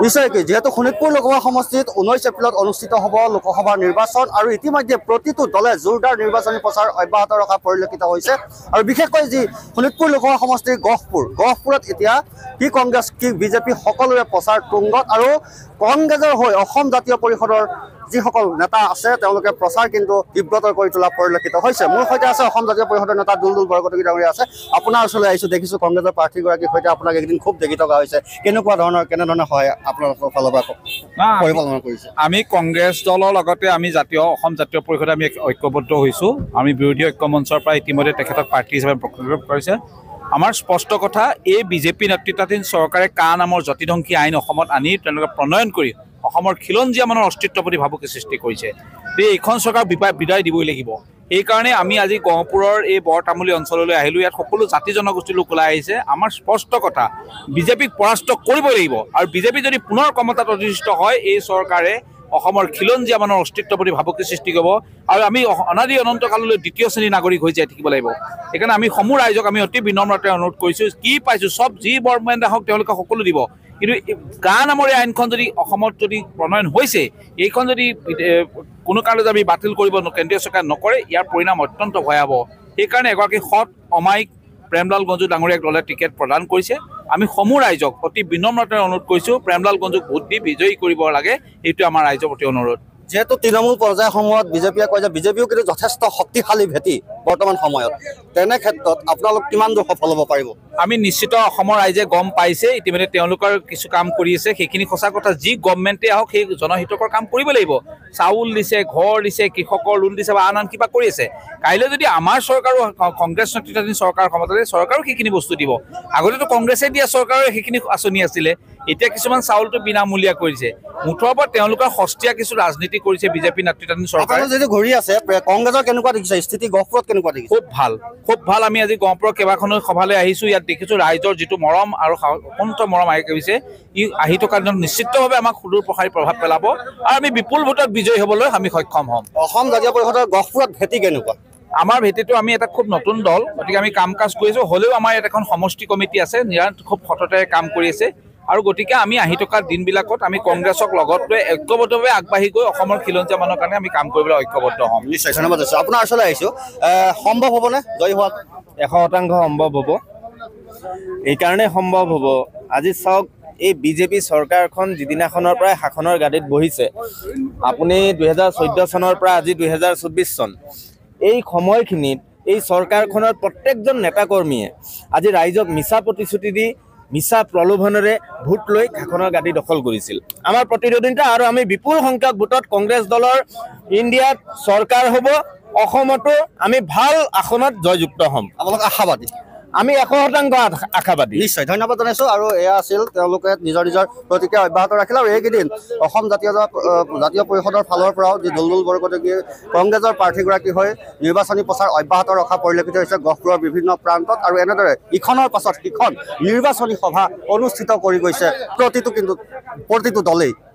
নিশ্চয়কৈ যেহেতু শোণিতপুৰ লোকসভা সমষ্টিত 19 এপ্ৰিলত অনুষ্ঠিত হ'ব লোকসভাৰ নিৰ্বাচন আৰু ইতিমধ্যে প্ৰতিটো দলে জোৰদাৰ নিৰ্বাচনী প্ৰচাৰ অব্যাহত ৰখা পৰিলক্ষিত হৈছে আৰু বিশেষকৈ যি শোণিতপুৰ লোকসভা সমষ্টিৰ গহপুৰত এতিয়া কি কংগ্ৰেছ কি বিজেপি সকলোৰে প্ৰচাৰ তুংগত আৰু কংগ্ৰেছৰ হৈ অসম জাতীয় পৰিষদৰ যিসকল নেতা আছে তেওঁলোকে প্ৰচাৰ কিন্তু তীব্ৰতৰ কৰি তোলা পৰিলক্ষিত হৈছে মোৰ সৈতে আছে অসম জাতীয় পৰিষদৰ নেতা দুলদুল বৰকটকী ডাঙৰীয়া আছে আপোনাৰ ওচৰলৈ আহিছোঁ দেখিছোঁ কংগ্ৰেছৰ প্ৰাৰ্থীগৰাকীৰ সৈতে আপোনাক একদিন খুব দেখি থকা হৈছে কেনেধৰণৰ হয় আপোনালোকৰ ফালৰ পৰা পৰিকল্পনা কৰিছে আমি কংগ্ৰেছ দলৰ লগতে আমি অসম জাতীয় পৰিষদে আমি ঐক্যবদ্ধ হৈছোঁ আমি বিৰোধী ঐক্য মঞ্চৰ পৰা ইতিমধ্যে তেখেতক প্ৰাৰ্থী হিচাপে প্ৰক্ষেপ কৰিছে আমাৰ স্পষ্ট কথা এই বিজেপি নেতৃত্বাধীন চৰকাৰে কা নামৰ যতিধ্বংসী আইন অসমত আনি তেওঁলোকে প্ৰণয়ন কৰি অসমৰ খিলঞ্জীয়া মানুহৰ অস্তিত্বৰ প্ৰতি ভাবুকি সৃষ্টি কৰিছে এইখন চৰকাৰ বিদায় দিবই লাগিব এইকাৰণে আমি আজি গহপুৰৰ এই বৰতামুলী অঞ্চললৈ আহিলোঁ ইয়াত সকলো জাতি জনগোষ্ঠীৰ লোক ওলাই আহিছে আমাৰ স্পষ্ট কথা বিজেপিক পৰাস্ত কৰিব লাগিব আৰু বিজেপি যদি পুনৰ ক্ষমতাত অধিষ্ঠিত হয় এই চৰকাৰে অসমৰ খিলঞ্জীয়া মানুহৰ অস্তিত্বৰ প্ৰতি ভাবুকি সৃষ্টি কৰিব আৰু আমি অনাদি অনন্ত কাললৈ দ্বিতীয় শ্ৰেণীৰ নাগৰিক হৈ যাই থাকিব লাগিব সেইকাৰণে আমি সমূহ ৰাইজক আমি অতি বিনম্ৰতাৰে অনুৰোধ কৰিছোঁ কি পাইছোঁ চব যি বৰমেণ্ডা হওক তেওঁলোকে সকলো দিব কিন্তু কা নামৰ এই আইনখন যদি অসমত যদি প্ৰণয়ন হৈছে এইখন যদি কোনো কাৰণত আমি বাতিল কৰিব কেন্দ্ৰীয় চৰকাৰে নকৰে ইয়াৰ পৰিণাম অত্যন্ত ভয়াৱহ সেইকাৰণে এগৰাকী সৎ অমায়িক প্ৰেমলাল গঞ্জু ডাঙৰীয়াক দলে টিকেট প্ৰদান কৰিছে আমি সমূহ ৰাইজক অতি বিনম্ৰতাৰে অনুৰোধ কৰিছোঁ প্ৰেমলাল গঞ্জুক ভোট দি বিজয়ী কৰিব লাগে এইটো আমাৰ ৰাইজৰ প্ৰতি অনুৰোধ যেহেতু তৃণমূল পৰ্যায়সমূহত বিজেপিয়ে কয় যে বিজেপিও কিন্তু যথেষ্ট শক্তিশালী ভেটি বৰ্তমান সময়ত তেনে ক্ষেত্ৰত আপোনালোক কিমান দূৰ সফল হ'ব পাৰিব আমি নিশ্চিত অসমৰ ৰাইজে গম পাইছে ইতিমধ্যে তেওঁলোকৰ কিছু কাম কৰি আছে সেইখিনি সঁচা কথা যি গভৰ্ণমেণ্টে আহক সেই জনহিতকৰ কাম কৰিব লাগিব চাউল দিছে ঘৰ দিছে কৃষকৰ লোন দিছে বা আন কিবা কৰি আছে কাইলৈ যদি আমাৰ চৰকাৰো কংগ্ৰেছ নেতৃত্বাধীন চৰকাৰ ক্ষমতালৈ চৰকাৰো সেইখিনি বস্তু দিব আগতেতো কংগ্ৰেছে দিয়া চৰকাৰৰ সেইখিনি আঁচনি আছিলে এতিয়া কিছুমান চাউলটো বিনামূলীয়া কৰিছে মুঠৰ ওপৰত তেওঁলোকৰ সস্তীয়া কিছু ৰাজনীতি কৰিছে বিজেপি নেতৃত্বাধীন চৰকাৰে যদি ঘূৰি আছে কংগ্ৰেছৰ কেনেকুৱা দেখিছে স্থিতি গহপুৰত কেনেকুৱা দেখিছে খুব ভাল আমি আজি গহপুৰৰ কেইবাখনো সভালৈ আহিছোঁ ইয়াত দেখিছোঁ ৰাইজৰ যিটো মৰম আৰু অত্যন্ত মৰম আহি গৈছে আহি থকা দিনত নিশ্চিতভাৱে আমাক সুদূৰ প্ৰসাৰী প্ৰভাৱ পেলাব আৰু আমি বিপুল ভোটত বিজয়ী হ'বলৈ আমি সক্ষম হ'ম অসম জাতীয় পৰিষদৰ গহপুৰত ভেটি কেনেকুৱা আমাৰ ভেটিটো আমি এটা খুব নতুন দল গতিকে আমি কাম কাজ কৰিছোঁ হ'লেও আমাৰ ইয়াত এখন সমষ্টি কমিটি আছে খুব সততাৰে কাম কৰি আছে আৰু গতিকে আমি আহি থকা দিনবিলাকত আমি কংগ্ৰেছক লগত লৈ ঐক্যবদ্ধভাৱে আগবাঢ়ি গৈ অসমৰ খিলঞ্জীয়া মানুহৰ কাৰণে আমি কাম কৰিবলৈ ঐক্যবদ্ধ হ'ম নিশ্চয় ধন্যবাদ আছোঁ আপোনাৰ ওচৰলৈ আহিছোঁ সম্ভৱ হ'বনে জয়ী হোৱাত 100% সম্ভৱ হ'ব এইকাৰণে সম্ভৱ হ'ব আজি চাওক এই বিজেপি চৰকাৰখন যিদিনাখনৰ পৰা শাসনৰ গাদীত বহিছে আপুনি 2014 চনৰ পৰা আজি 2024 চন এই সময়খিনিত এই চৰকাৰখনৰ প্ৰত্যেকজন নেতাকৰ্মীয়ে আজি ৰাইজক মিছা প্ৰতিশ্ৰুতি দি মিছা প্ৰলোভনেৰে ভোট লৈ শাসনৰ গাদী দখল কৰিছিল আমাৰ প্ৰতিদ্বন্দ্বিতা আৰু আমি বিপুল সংখ্যক ভোটত কংগ্ৰেছ দলৰ ইণ্ডিয়াত চৰকাৰ হ'ব অসমতো আমি ভাল আসনত জয়যুক্ত হ'ম আপোনালোক আশাবাদী আমি 100% আশাবাদী নিশ্চয় ধন্যবাদ জনাইছোঁ আৰু এয়া আছিল তেওঁলোকে নিজৰ প্ৰতিক্ৰিয়া অব্যাহত ৰাখিলে আৰু এইকেইদিন অসম জাতীয় পৰিষদৰ ফালৰ পৰাও যি দুলদুল বৰকটকী কংগ্ৰেছৰ প্ৰাৰ্থীগৰাকী হৈ নিৰ্বাচনী প্ৰচাৰ অব্যাহত ৰখা পৰিলক্ষিত হৈছে গহপুৰৰ বিভিন্ন প্ৰান্তত আৰু এনেদৰে ইখনৰ পাছত সিখন নিৰ্বাচনী সভা অনুষ্ঠিত কৰি গৈছে প্ৰতিটো দলেই